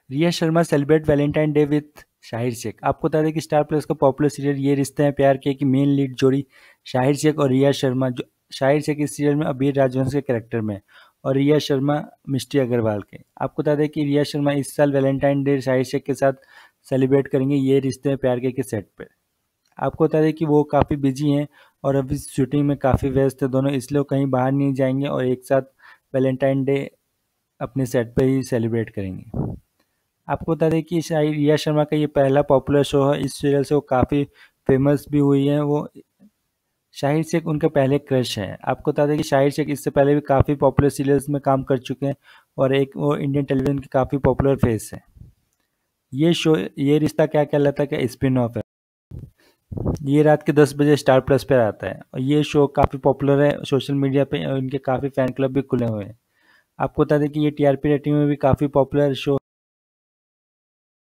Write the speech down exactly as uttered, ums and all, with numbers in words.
Riya Sharma celebrate Valentine Day with Shaheer Sheikh. आपको बता दें कि स्टार प्लस का पॉपुलर सीरियल ये रिश्ते हैं प्यार के की मेन लीड जोड़ी शाहिर शेख और रिया शर्मा। जो शाहिर शेख इस सीरियल में अबीर राजवंश के कैरेक्टर में और रिया शर्मा मिष्टी अग्रवाल के। आपको बता दें कि रिया शर्मा इस साल वैलेंटाइन डे शाहिर शेख के साथ सेलिब्रेट करेंगे ये रिश्ते हैं प्यार के के सेट पर। आपको बता दें कि वो काफ़ी बिजी हैं और अभी शूटिंग में काफ़ी व्यस्त है दोनों, इसलिए वो कहीं बाहर नहीं जाएंगे और एक साथ वैलेंटाइन डे अपने सेट पे ही सेलिब्रेट करेंगे। आपको बता दें कि शायद रिया शर्मा का ये पहला पॉपुलर शो है। इस सीरियल से वो काफ़ी फेमस भी हुई हैं। वो शाहिर शेख उनका पहले क्रश है। आपको बता दें कि शाहिर शेख इससे पहले भी काफ़ी पॉपुलर सीरियल्स में काम कर चुके हैं और एक वो इंडियन टेलीविज़न के काफ़ी पॉपुलर फेस है। ये शो ये रिश्ता क्या कहलाता है का स्पिन ऑफ है। ये रात के दस बजे स्टार प्लस पर आता है और ये शो काफ़ी पॉपुलर है सोशल मीडिया पे और इनके काफ़ी फ़ैन क्लब भी खुले हुए हैं। आपको बता दें कि ये टीआरपी रेटिंग में भी काफ़ी पॉपुलर शो